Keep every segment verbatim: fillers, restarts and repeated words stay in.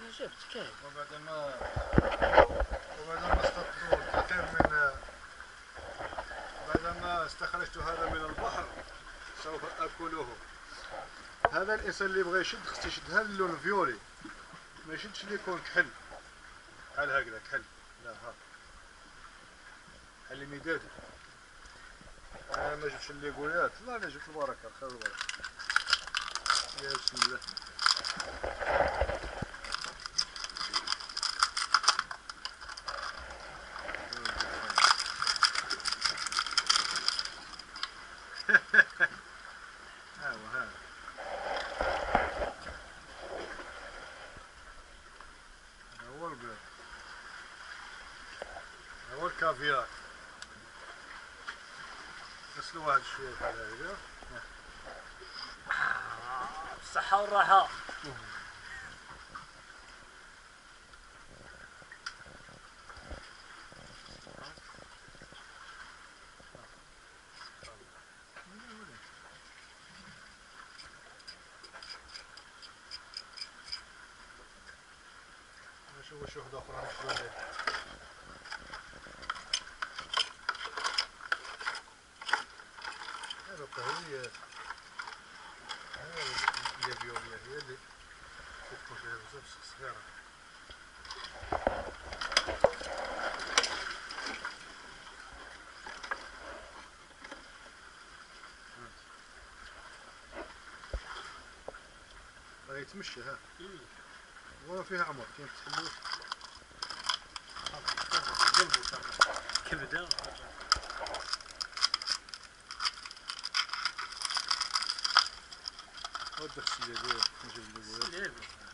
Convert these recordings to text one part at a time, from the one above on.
شفت كيف. وبعدما وبعدما اصطدت الكثير من بعدما استخرجت هذا من البحر سوف اكله. هذا الانسان اللي يبغى يشد خصو يشد هذا اللون الفيولي، ما يشدش اللي يكون كحل بحال هكذا كحل، لا ها بحال المداد. انا ما جبتش اللي قولات، لا انا جبت البركه الخير والبركه. يا بسم الله. ها هو هذا هو البيض، هو الكافيار. غسلوا واحد شويه بحال هكذا. الصحة والراحة. نشوفوا شي وحده اخرى نشوفوا عليها. هذا الطهوية هذا اللي فيوليا هي اللي تكون فيها بزاف صغيرة. راه يتمشى ها. وين فيها عمر كاين تحلوش. كبدة. ودي خصني يقول نجيب لي ليه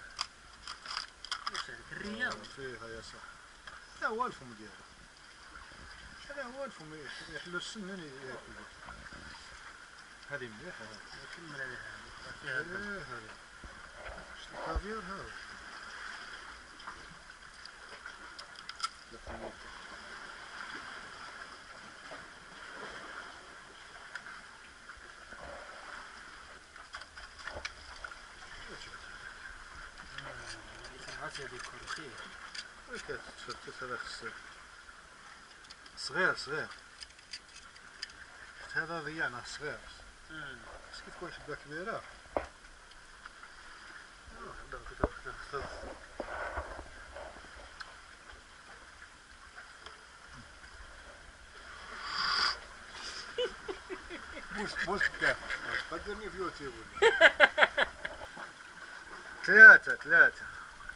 الرياض فيها يا صح. هذا هو الفم ديالها، هذا هو الفم يحلو السنان ياكلو. هذه مليحة هذه. كمل عليها فيها ايه هذا شت الكافيار هذا. كتفرتس هذا خصو صغير صغير. شفت هذا ضيعنا صغير. بس كي تكون حبة كبيرة بوس بوس كاف قدرني في يوتيوب. ثلاثة ثلاثة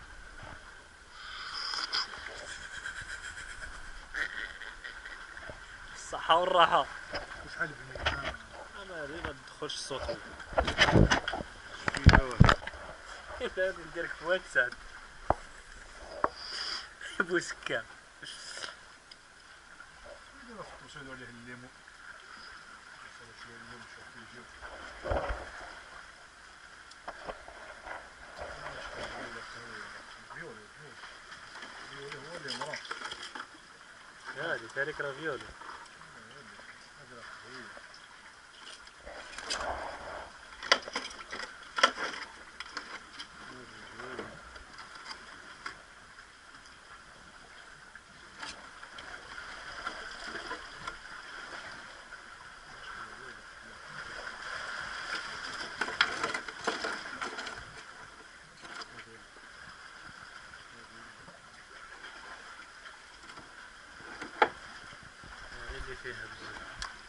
الصحة والراحة. شحال بني انا هذه ما تدخلش الصوت. لا نديرك في واتساب بوسكا. نسولو عليه الليمون. هذه تاريك رافيولي. اللي فيها بزاف.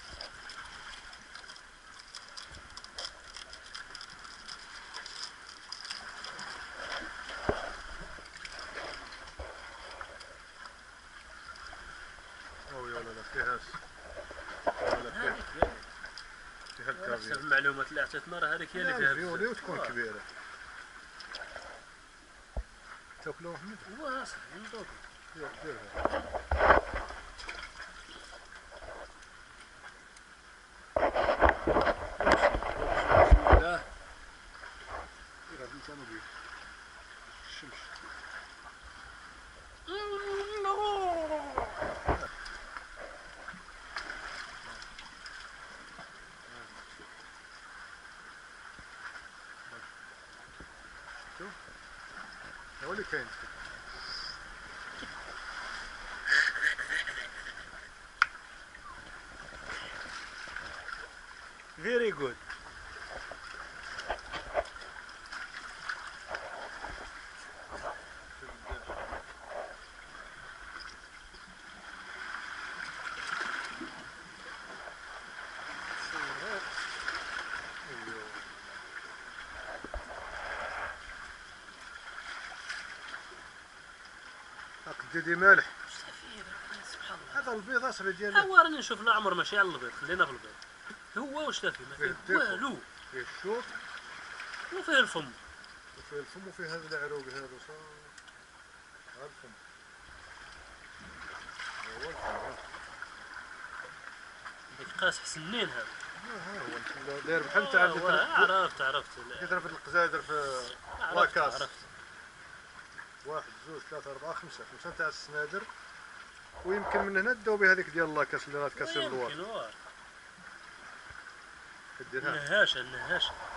اوه يا ولد فيها ولا فيها فيها الكافيار. المعلومات اللي عطيتنا راه هذيك هي اللي فيها فيولي وتكون كبيرة. تاكلوه حميد؟ هو اصلا نذوق. دير ديرها. بسم الله. ديرها باللسان وبيد. الشمس. هو اللي كاين. فيري جود. قديدي مالح. سبحان الله. هذا البيض اصلي ديال. هو راني نشوف العمر ماشي على البيض، خلينا في البيض. هو واش فيه؟ ما فيه والو. فيه الشوط وفيه الفم. وفيه الفم وفيه هذا العروق هذا صار. ها الفم. هو الفم. ديك قاس حسنين هذا. ها هو داير بحال تاع. عرفت عرفت. كيضرب في القزادر في لاكاس. عرفت. واحد زوج ثلاثة أربعة خمسة، خمسة تاع السنادر، ويمكن من هنا داو بهذيك ديال لاكاس اللي راه تكسر الدوار. يمكن واه. كديرها. النهاشة النهاشة.